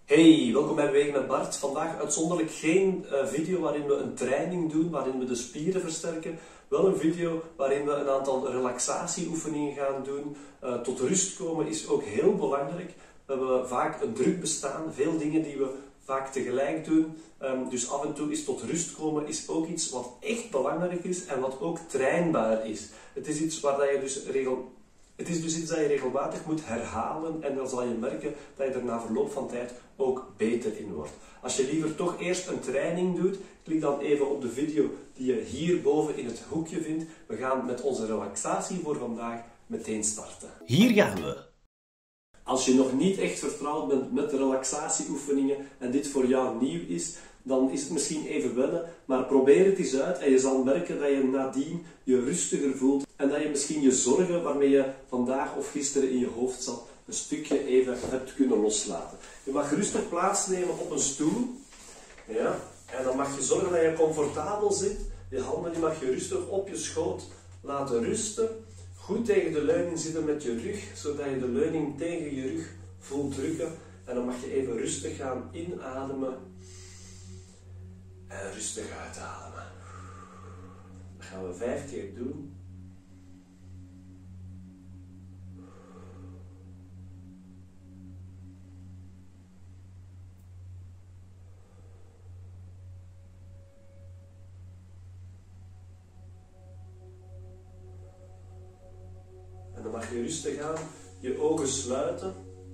Hey, welkom bij Bewegen met Bart. Vandaag uitzonderlijk geen video waarin we een training doen, waarin we de spieren versterken. Wel een video waarin we een aantal relaxatieoefeningen gaan doen. Tot rust komen is ook heel belangrijk. We hebben vaak een druk bestaan, veel dingen die we vaak tegelijk doen. Dus af en toe is tot rust komen is ook iets wat echt belangrijk is en wat ook trainbaar is. Het is iets waar je dus Het is dus iets dat je regelmatig moet herhalen en dan zal je merken dat je er na verloop van tijd ook beter in wordt. Als je liever toch eerst een training doet, klik dan even op de video die je hierboven in het hoekje vindt. We gaan met onze relaxatie voor vandaag meteen starten. Hier gaan we! Als je nog niet echt vertrouwd bent met de relaxatieoefeningen en dit voor jou nieuw is, dan is het misschien even wennen, maar probeer het eens uit en je zal merken dat je nadien je rustiger voelt en dat je misschien je zorgen waarmee je vandaag of gisteren in je hoofd zat, een stukje even hebt kunnen loslaten. Je mag rustig plaatsnemen op een stoel, ja, en dan mag je zorgen dat je comfortabel zit. Je handen die mag je rustig op je schoot laten rusten. Goed tegen de leuning zitten met je rug, zodat je de leuning tegen je rug voelt drukken. En dan mag je even rustig gaan inademen en rustig uitademen. Dat gaan we 5 keer doen. En dan mag je rustig aan je ogen sluiten.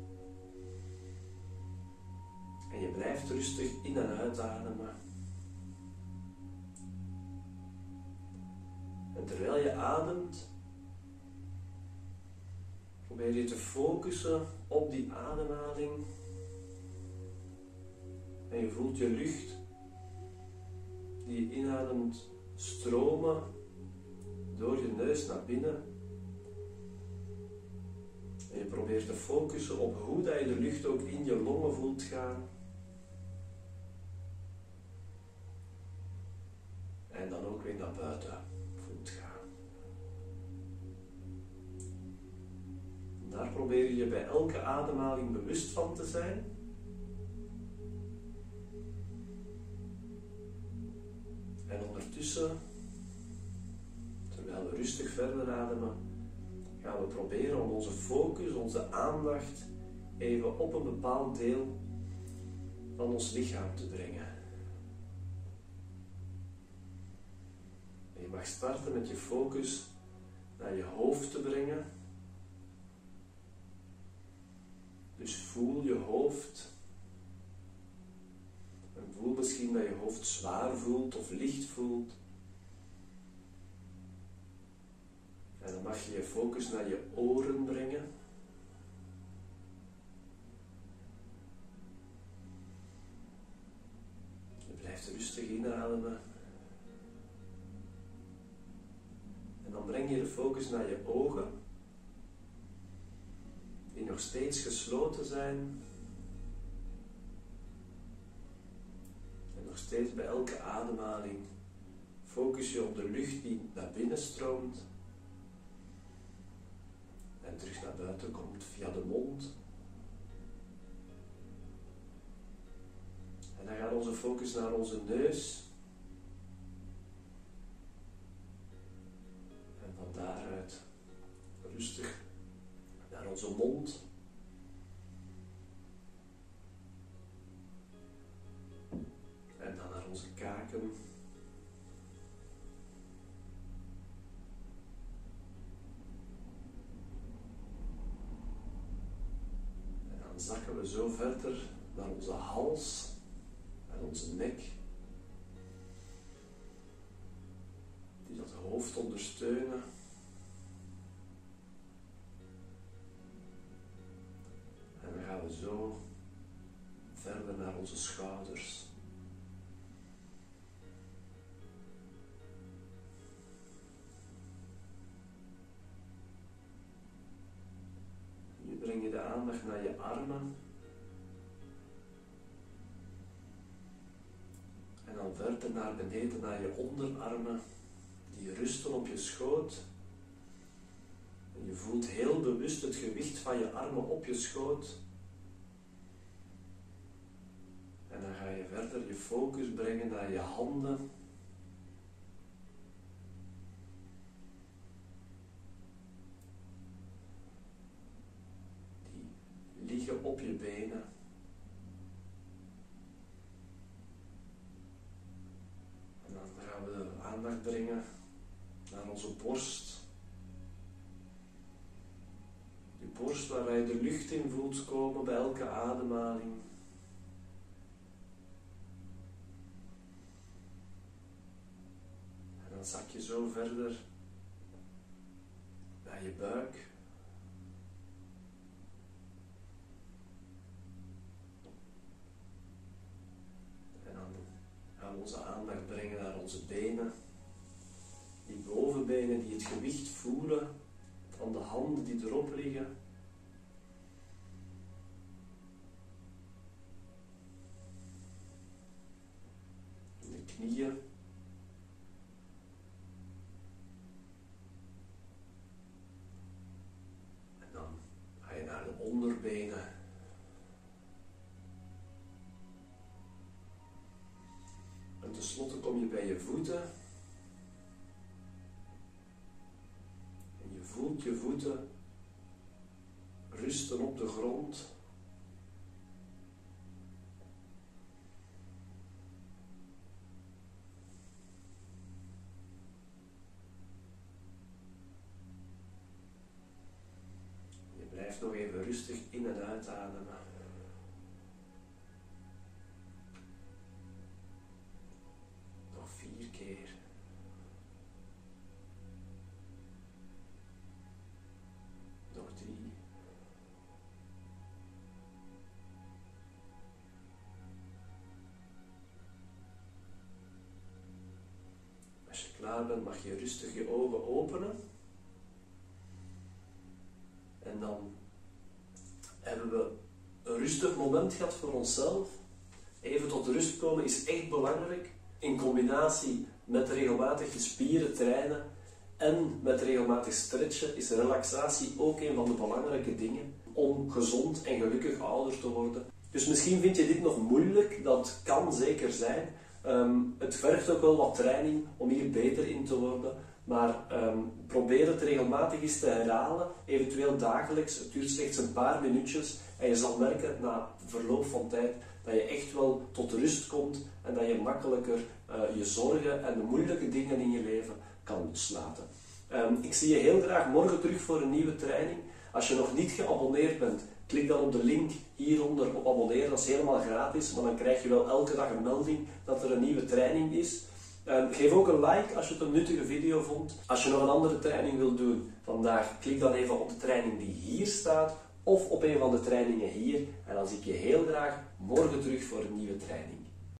En je blijft rustig in- en uitademen. En terwijl je ademt, probeer je te focussen op die ademhaling. En je voelt je lucht die je inademt stromen door je neus naar binnen. En je probeert te focussen op hoe dat je de lucht ook in je longen voelt gaan. En dan ook weer naar buiten voelt gaan. En daar probeer je bij elke ademhaling bewust van te zijn. En ondertussen, terwijl we rustig verder ademen, gaan we proberen om onze focus, onze aandacht even op een bepaald deel van ons lichaam te brengen. En je mag starten met je focus naar je hoofd te brengen. Dus voel je hoofd. En voel misschien dat je hoofd zwaar voelt of licht voelt. En dan mag je je focus naar je oren brengen. Je blijft rustig inademen. En dan breng je de focus naar je ogen, die nog steeds gesloten zijn. En nog steeds bij elke ademhaling focus je op de lucht die naar binnen stroomt. En terug naar buiten komt via de mond. En dan gaat onze focus naar onze neus. En van daaruit rustig naar onze mond. En dan naar onze kaken. Zakken we zo verder naar onze hals en onze nek, die dat hoofd ondersteunen. En dan gaan we zo verder naar onze schouders. Nu breng je de aandacht naar je armen. En dan verder naar beneden naar je onderarmen, die rusten op je schoot. En je voelt heel bewust het gewicht van je armen op je schoot. verder je focus brengen naar je handen. Die liggen op je benen. En dan gaan we de aandacht brengen naar onze borst. Je borst waar je de lucht in voelt komen bij elke ademhaling. En dan zak je zo verder naar je buik. En dan gaan we onze aandacht brengen naar onze benen. Die bovenbenen die het gewicht voelen van de handen die erop liggen. De knieën. En dan ga je naar de onderbenen. En tenslotte kom je bij je voeten. Voelt je voeten rusten op de grond. Je blijft nog even rustig in- en uitademen. Nog 4 keer. Nog 3. Als je klaar bent, mag je rustig je ogen openen. En dan hebben we een rustig moment gehad voor onszelf. Even tot rust komen is echt belangrijk. In combinatie met regelmatig je spieren trainen en met regelmatig stretchen is relaxatie ook een van de belangrijke dingen om gezond en gelukkig ouder te worden. Dus misschien vind je dit nog moeilijk, dat kan zeker zijn. Het vergt ook wel wat training om hier beter in te worden, maar probeer het regelmatig eens te herhalen, eventueel dagelijks. Het duurt slechts een paar minuutjes en je zal merken na verloop van tijd dat je echt wel tot rust komt en dat je makkelijker je zorgen en de moeilijke dingen in je leven kan loslaten. Ik zie je heel graag morgen terug voor een nieuwe training. Als je nog niet geabonneerd bent, klik dan op de link hieronder op abonneren. Dat is helemaal gratis, maar dan krijg je wel elke dag een melding dat er een nieuwe training is. Geef ook een like als je het een nuttige video vond. Als je nog een andere training wilt doen vandaag, klik dan even op de training die hier staat of op een van de trainingen hier. En dan zie ik je heel graag morgen terug voor een nieuwe training.